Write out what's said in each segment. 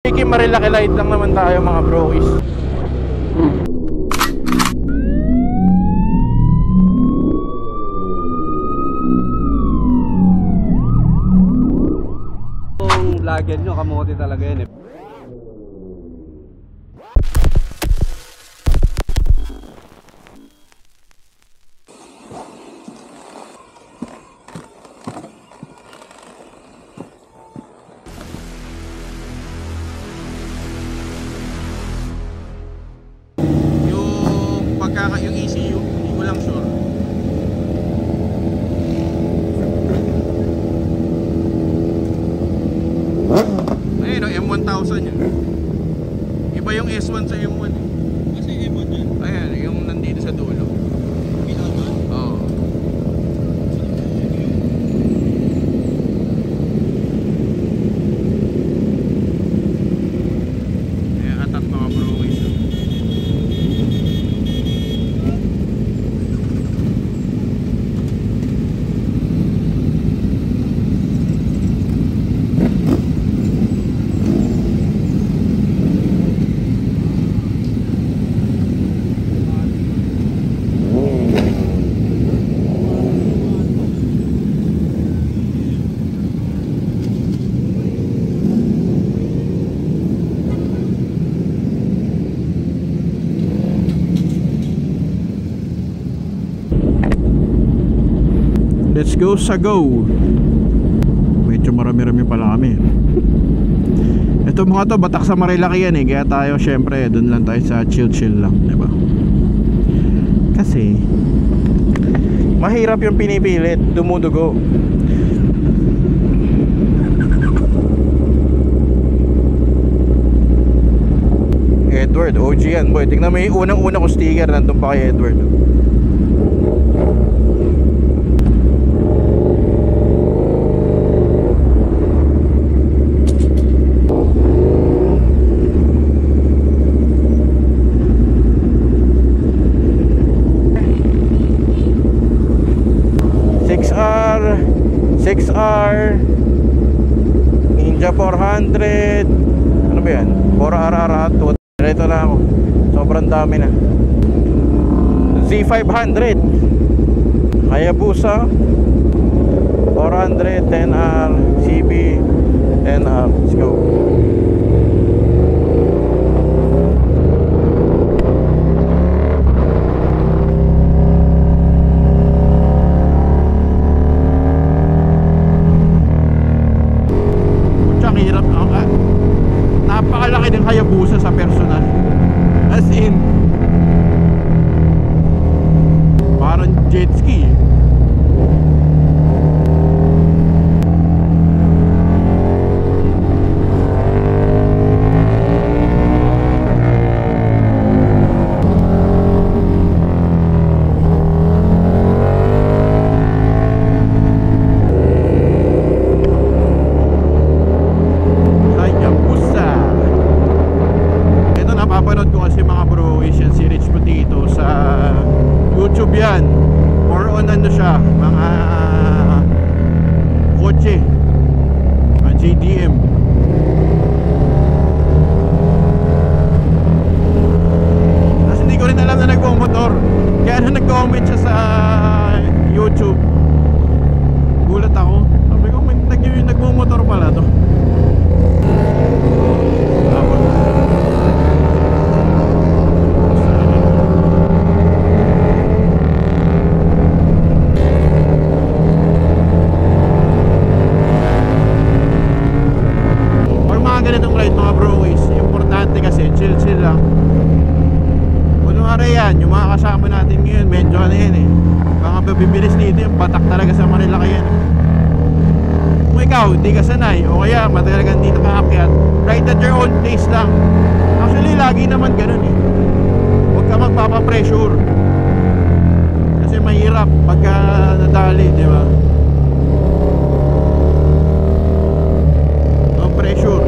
Marilaki light lang naman tayo mga brois. Yung lagyan nyo, kamote talaga yan eh. Yung ECU, hindi ko lang sure. Ayun o, M1000 yun. Iba yung S1 sa M1 eh. Kasi M1 yan? Ayan, yung nandito sa dulo. Pinaka? Oo. Ayan, atat mga brois. Let's go sa go. Medyo marami-rami pala kami. Ito mga to, batak sa Marilaki yan eh. Kaya tayo syempre dun lang tayo sa chill-chill lang, diba? Kasi mahirap yung pinipilit, dumudugo. Edward, OG yan boy. Tingnan mo yung unang-una ko sticker, nandun pa kay Edward. 6R Ninja 400. Ano ba yan? 4RR Hot. Direto na ako. Sobrang dami na. Z500 Hayabusa 400 10R CB 10R. Let's go. Napakalaki ng Hayabusa sa personal. As in, parang jet ski. YouTube yan. More on ano siya, mga kotse, mga JDM. Tapos hindi ko rin alam na nagmumotor. Kaya na nag-comment siya sa YouTube, gulat ako. Sabi ko, nagmumotor pala to. Chill lang. Kunwari yan, yung mga kasama natin ngayon, medyo ano yan eh, mga babibilis dito, yung batak talaga sa Marilaki yan. Kung ikaw, hindi ka sanay, o kaya matagal kang dito kaakyat, right at your own pace lang. Actually, lagi naman ganun eh. Huwag ka magpapapressure. Kasi mahirap pagka nadali, di ba? No pressure.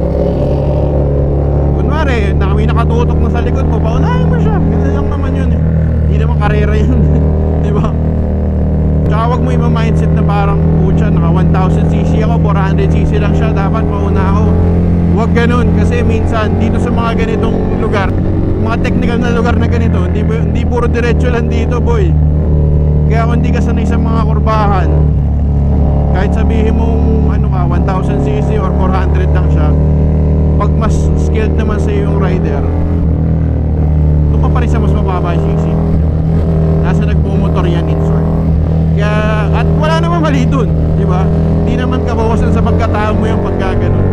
Na kami nakatutok na sa likod mo, paunahin mo siya. Ganun lang naman yun eh. Hindi naman karera yun. Diba? Tsaka wag mo yung mindset na parang pucha, naka 1000cc ako, 400cc lang siya, dapat mauna ako. Huwag ganun kasi minsan dito sa mga ganitong lugar, mga technical na lugar na ganito, hindi puro diretso lang dito, boy. Kaya kung hindi ka sanay sa mga kurbahan, kahit sabihin mong ano ka, 1000cc or 400 lang siya, pag mas skilled naman sa yung rider, ito pa rin sa mas mababa yung cc. Nasa nagpumotor yan in short. Kaya, at wala naman mali dun, di ba? Hindi naman kabawasan sa pagkatao mo yung pagkaganon.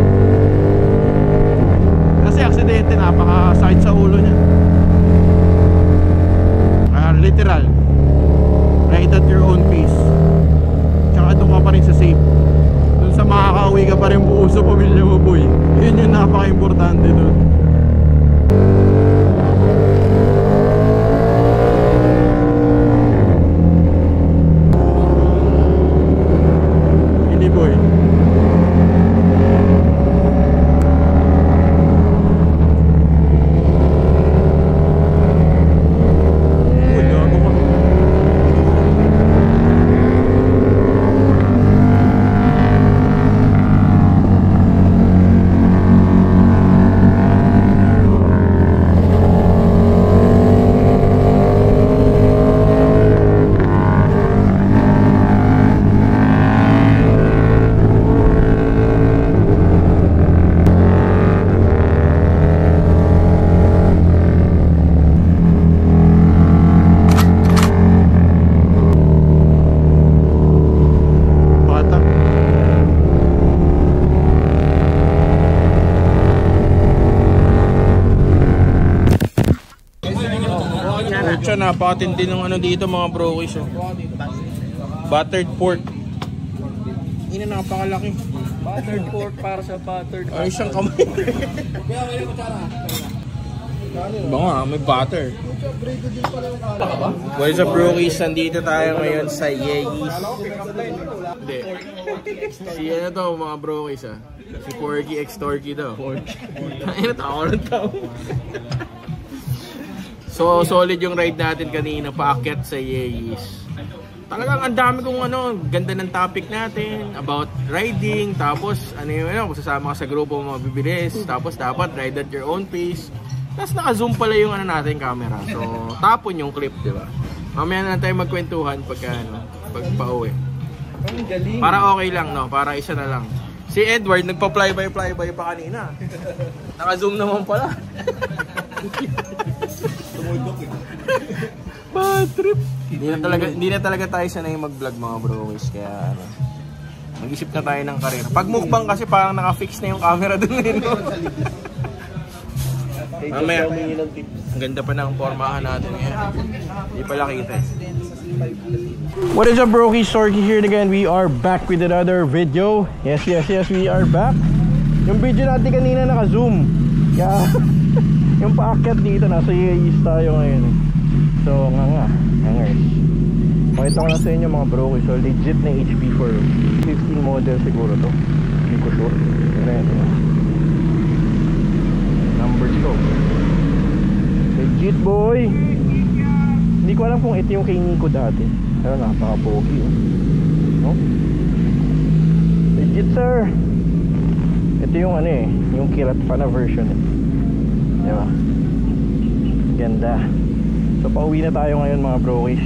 Kasi aksidente, napakasakit sa ulo niya. Literal, ride at your own pace. Tsaka doon ka pa rin sa safe. Doon sa makakauwi ka pa rin buo sa pamilya mo, boy. Yun yung napaka-importante doon. Hindi, boy. Napakatindi ng ano dito mga brokies, oh. Buttered pork. Ina, napakalaki. Buttered pork para sa buttered. Ay, isang kamay. Diba nga, may butter. What is up, brokies? Nandito tayo ngayon sa Yee's. Hindi. Si ano to mga brokies, ah. Si Porky X Torky daw. Ay, natawa ng tao. So solid yung ride natin kanina, paakyat sa Yee's. Talagang ang dami kong ano, ganda ng topic natin about riding, tapos ano yun, kung sasama ka sa grupo mabibilis, tapos dapat ride at your own pace. Tapos naka-zoom pala yung ano natin camera. So tapon yung clip, di ba? Mamaya na tayo magkwentuhan pagka ano, pag pauwi. Para okay lang, no? Para isa na lang. Si Edward nagpa-fly-by pa kanina. Naka-zoom naman pala. Bad trip. Hindi na talaga tayo sanay mag-vlog mga brokies, kaya ano, mag-isip na tayo ng karir. Pag mukbang kasi parang naka-fix na yung camera dun eh, no? Mamaya, ang ganda pa ng formahan natin ngayon. Hindi pala kita eh. What is up, brokies? Sorky here again. We are back with another video. Yes, we are back. Yung video natin kanina naka-zoom. Kaya yung paakyat dito, nasa Yee's tayo ngayon. So hangers. Pakita ko na sa inyo mga bro. So legit na HP4 15 model siguro to. Hindi ko sure. Numbers ko. Legit, boy. Hindi ko alam kung ito yung kay Nico dati. Pero napaka-pogi, no? Legit, sir. Ito yung ano eh, yung Kirat Fana version eh. Diba? Ganda. So pauwi na tayo ngayon mga brokies.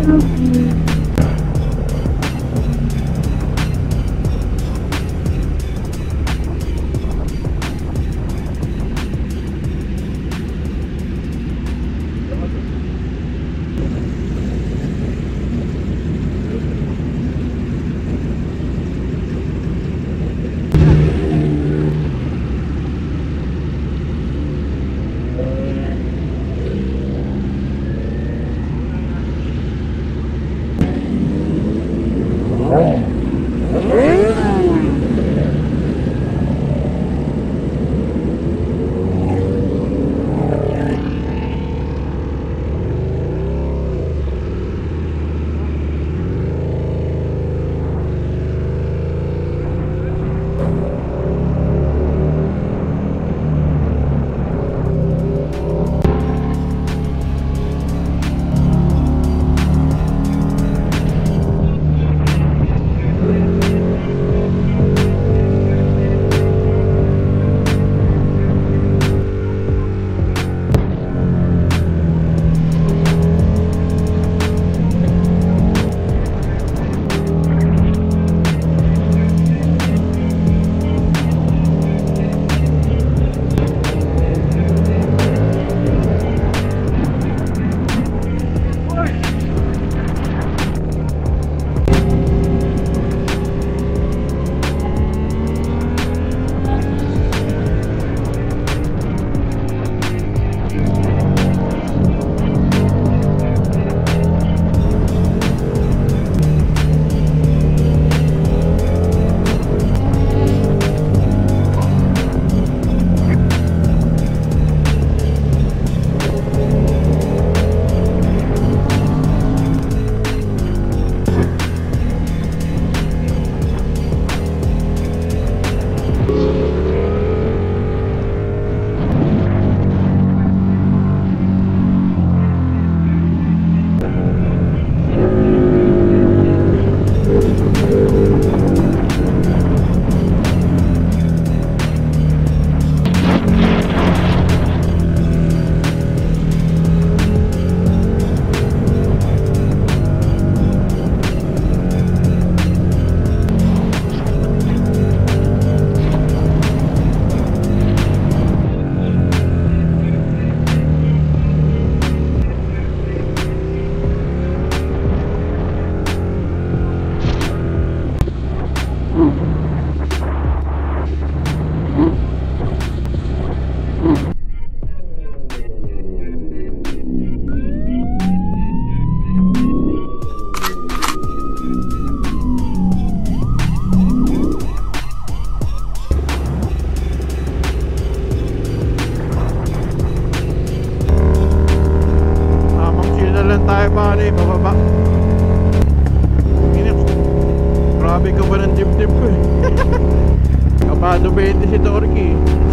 Kabado 20 si Torky.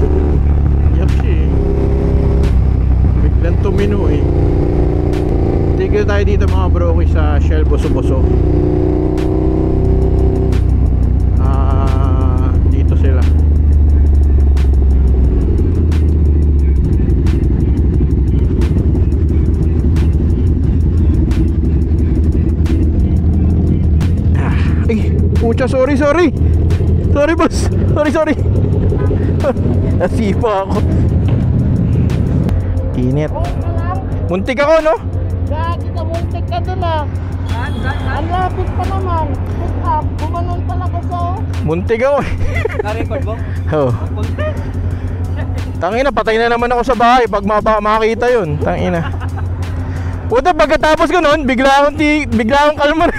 Yak siya eh. Biglang tumino eh. Tigil tayo dito mga broki sa Shell Boso-Boso. Dito sila. Ay, pucha, sorry boss, sorry nasipa ako. Init. Muntik ako, no? Gagi ka, muntik ka dun ah. Ang lapit pa naman. Pick up, bumanon talaga sa Muntik ako. Na-record mo? Oo. Tangina, patay na naman ako sa bahay pag makakita yun. Tangina. Puta, pagkatapos ko nun, bigla akong kalma.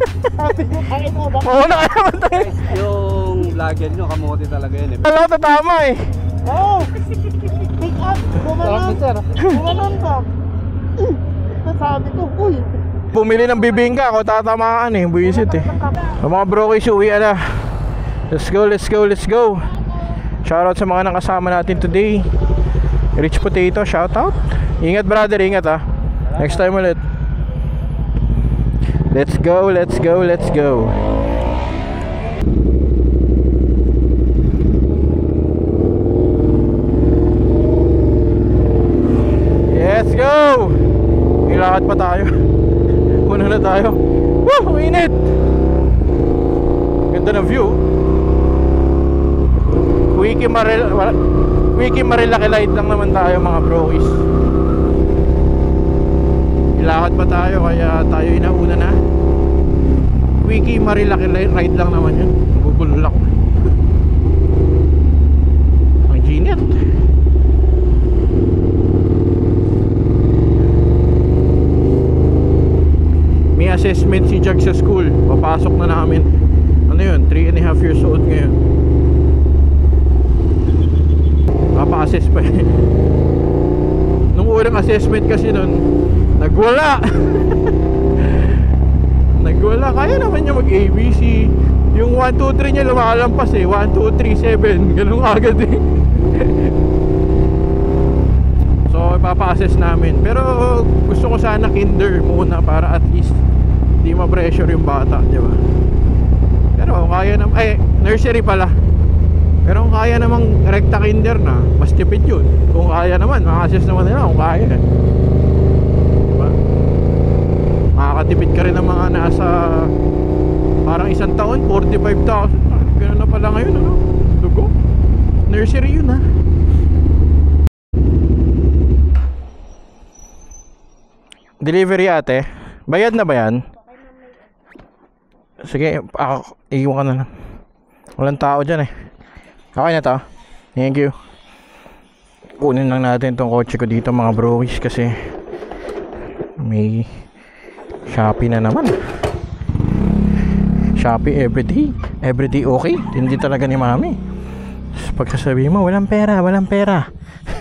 Oo, nakalaman. Yung vlogger nyo, kamote talaga yun eh. Alam ko tatama eh. oh, pick up, bumanon ka. Sabi ko, uy. Pumili ng bibingka ako, tatamaan eh. Buisit eh. Mga brokies, uwi na. Let's go. Shoutout sa mga nakasama natin today. Rich Potato, shoutout. Ingat brother, ingat ah. Next time ulit. Let's go. Let's go. Ilakad pa tayo. Puno Ano na tayo? Woo! Init! Ganda ng view. Quickie Marilaki Light lang naman tayo mga brois. Ilakad pa tayo kaya tayo inauna na. Quickie Marilaki Light lang naman yun. Bubulak. Ang ginit. May assessment si Jag sa school. Papasok na namin. Ano yun? 3.5 years old ngayon. Papa-assess pa eh. Nung unang assessment kasi nun, nagwala. Nagwala. Kaya naman niya mag-ABC. Yung 1, 2, 3 niya lumalampas eh. 1, 2, 3, 7. Ganun agad eh. So ipapa-assess namin. Pero gusto ko sana kinder muna para at least di ma-pressure yung bata, di ba? Pero kaya naman, nursery pala. Pero kung kaya namang rekta kinder na, mas tipid yun. Kung kaya naman, ma-assess naman nila kung kaya eh. Diba? Makakatipid ka rin ng mga nasa parang isang taon, 45,000. Ganun na pala ngayon, ano? Dugo. Nursery yun, ha? Delivery ate. Bayad na ba yan? Sige, ako, iiwan ka na lang. Walang tao dyan eh. Okay na to. Thank you. Kunin lang natin tong kotse ko dito mga brois kasi may Shopee na naman. Shopee everyday. Everyday okay. Hindi talaga ni mami. Pagkasabi mo, walang pera, walang pera.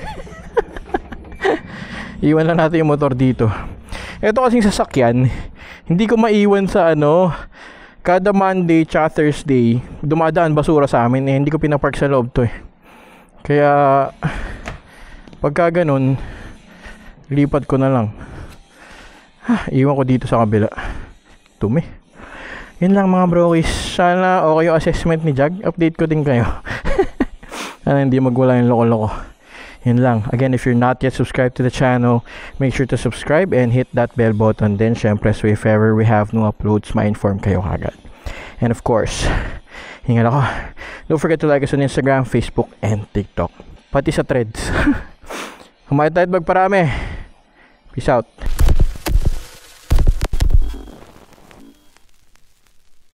Iwan lang natin yung motor dito. Ito kasing sasakyan, hindi ko maiwan sa ano, kada Monday tsaka Thursday dumadaan basura sa amin eh. Hindi ko pinapark sa loob to eh. Kaya pagka ganun, lipat ko na lang. Iwan ko dito sa kabila. Tumi. Yun lang mga brois. Sana okay yung assessment ni Jag. Update ko din kayo. Sana hindi magwala yung loko-loko. Yun lang. Again, if you're not yet subscribed to the channel, make sure to subscribe and hit that bell button. Then, syempre, so if ever we have new uploads, ma-inform kayo agad. And of course, hingal ako. Don't forget to like us on Instagram, Facebook, and TikTok. Pati sa Threads. Kumain tayo at magparami. Peace out.